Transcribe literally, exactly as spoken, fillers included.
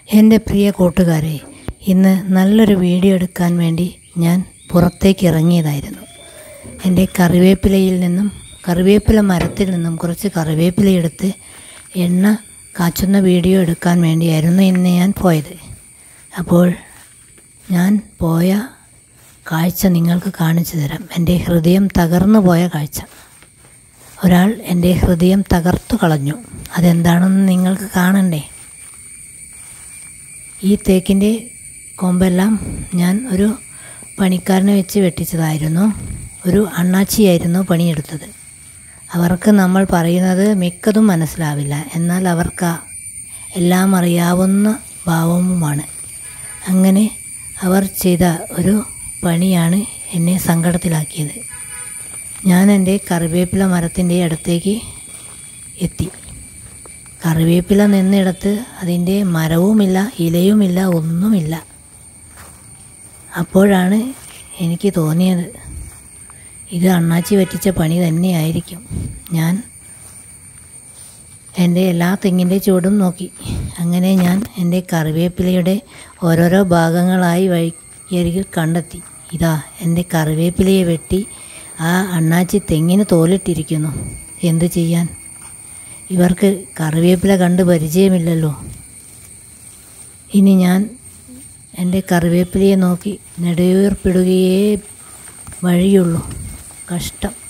എൻ്റെ പ്രിയ കൂട്ടുകാരെ, ഇന്ന് നല്ലൊരു വീഡിയോ എടുക്കാൻ വേണ്ടി ഞാൻ പുറത്തേക്ക് ഇറങ്ങിയതായിരുന്നു. എൻ്റെ കറിവേപ്പിലയിൽ നിന്നും കറിവേപ്പില മരത്തിൽ നിന്നും കുറച്ച് കറിവേപ്പില എടുത്ത് എണ്ണ കാച്ചുന്ന വീഡിയോ എടുക്കാൻ വേണ്ടിയായിരുന്നു ഇന്ന് ഞാൻ പോയത്. അപ്പോൾ ഞാൻ പോയ കാഴ്ച നിങ്ങൾക്ക് കാണിച്ചു തരാം. എൻ്റെ ഹൃദയം തകർന്നു പോയ കാഴ്ച. ഒരാൾ എൻ്റെ ഹൃദയം തകർത്തു കളഞ്ഞു. അതെന്താണെന്ന് നിങ്ങൾക്ക് കാണണ്ടേ? ഈ തേക്കിൻ്റെ കൊമ്പെല്ലാം ഞാൻ ഒരു പണിക്കാരനെ വെച്ച് വെട്ടിച്ചതായിരുന്നു. ഒരു അണ്ണാച്ചിയായിരുന്നു പണിയെടുത്തത്. അവർക്ക് നമ്മൾ പറയുന്നത് മിക്കതും മനസ്സിലാവില്ല. എന്നാൽ അവർക്ക് എല്ലാം അറിയാവുന്ന ഭാവവുമാണ്. അങ്ങനെ അവർ ചെയ്ത ഒരു പണിയാണ് എന്നെ സങ്കടത്തിലാക്കിയത്. ഞാൻ എൻ്റെ കറിവേപ്പില മരത്തിൻ്റെ അടുത്തേക്ക് എത്തി. കറിവേപ്പില നിന്നിടത്ത് അതിൻ്റെ മരവുമില്ല, ഇലയുമില്ല, ഒന്നുമില്ല. അപ്പോഴാണ് എനിക്ക് തോന്നിയത്, ഇത് അണ്ണാച്ചി പറ്റിച്ച പണി തന്നെയായിരിക്കും. ഞാൻ എൻ്റെ എല്ലാ തെങ്ങിൻ്റെ ചുവടും നോക്കി. അങ്ങനെ ഞാൻ എൻ്റെ കറിവേപ്പിലയുടെ ഓരോരോ ഭാഗങ്ങളായി വഴിയരികിൽ കണ്ടെത്തി. ഇതാ എൻ്റെ കറിവേപ്പിലയെ വെട്ടി ആ അണ്ണാച്ചി തെങ്ങിന് തോലിട്ടിരിക്കുന്നു. എന്തു ചെയ്യാൻ? ഇവർക്ക് കറിവേപ്പില കണ്ട് പരിചയമില്ലല്ലോ. ഇനി ഞാൻ എൻ്റെ കറിവേപ്പിലയെ നോക്കി നെടുവീർപ്പിടുകയേ വഴിയുള്ളൂ. കഷ്ടം.